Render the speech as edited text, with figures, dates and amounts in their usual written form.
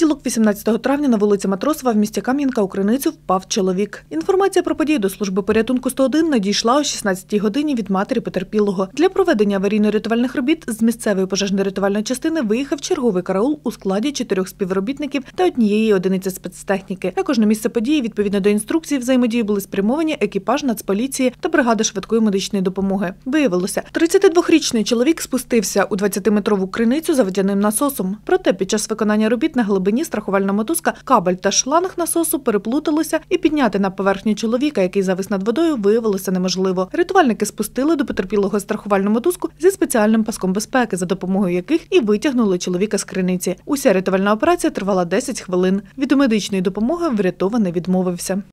понеділок, 18 травня, на вулиці Матросова в місті Кам'янка у криницю впав чоловік. Інформація про подію до служби порятунку 101 надійшла о 16-й годині від матері потерпілого. Для проведення аварійно-рятувальних робіт з місцевої пожежно-рятувальної частини виїхав черговий караул у складі 4 співробітників та однієї одиниці спецтехніки. Також на місце події, відповідно до інструкції взаємодії, були спрямовані екіпаж Нацполіції та бригада швидкої медичної допомоги. Виявилося, 32-річний чоловік спустився у 20-метрову криницю за водяним насосом. Проте під час виконання робіт на глибині страхувальна мотузка, кабель та шланг насосу переплуталися, і підняти на поверхню чоловіка, який завис над водою, виявилося неможливо. Рятувальники спустили до потерпілого страхувальну мотузку зі спеціальним паском безпеки, за допомогою яких і витягнули чоловіка з криниці. Уся рятувальна операція тривала 10 хвилин. Від медичної допомоги врятований відмовився.